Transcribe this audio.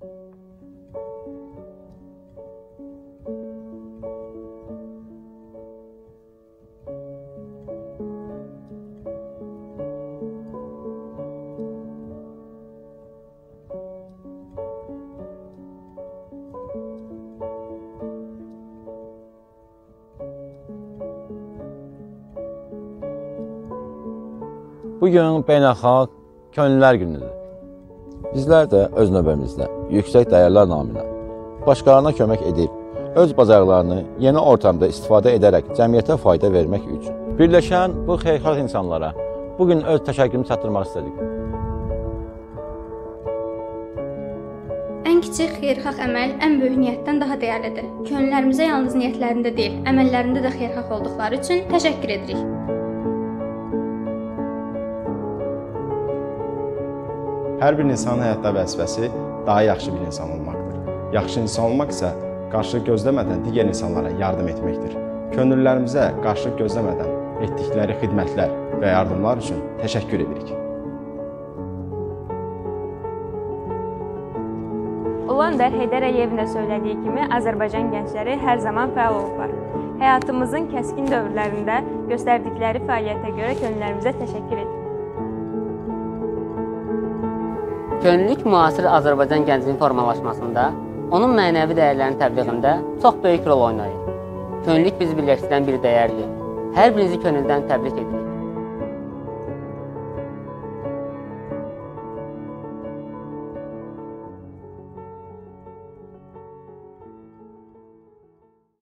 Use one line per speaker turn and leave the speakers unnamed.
Bugün Beynəlxalq Könüllülər Günüdür. Bizlər də öz növbəmizdə yüksək dəyərlər naminə başqalarına kömək edib, öz bacarıqlarını yeni ortamda istifadə edərək cəmiyyətə fayda vermək üçün birləşən bu xeyirxah insanlara bugün öz təşəkkürümü çatdırmaq istədik.
Ən kiçik xeyirxah əməl ən böyük niyyətdən daha dəyərlidir. Könüllərimizə yalnız niyyətlərində deyil, əməllərində də xeyirxah olduqları üçün təşəkkür edirik.
Hər bir insanın həyatda vəzifəsi daha yaxşı bir insan olmaqdır. Yaxşı insan olmaq isə qarşılıq gözləmədən digər insanlara yardım etməkdir. Könüllülərimizə qarşılıq gözləmədən etdikləri xidmətlər və yardımlar üçün təşəkkür edirik.
Ulander Heydər Əliyevin də söylədiyi kimi Azərbaycan gəncləri hər zaman fəal olublar. Həyatımızın kəskin dövrlərində göstərdikləri fəaliyyətə görə könüllərimizə təşəkkür edirik.
Könüllülük müasir Azərbaycan gəncinin formalaşmasında, onun mənəvi dəyərlərinin təbliğində çox böyük rol oynayır. Könüllülük bizi birləşdirən bir dəyərdir. Hər birinizi könüldən təbrik edirik.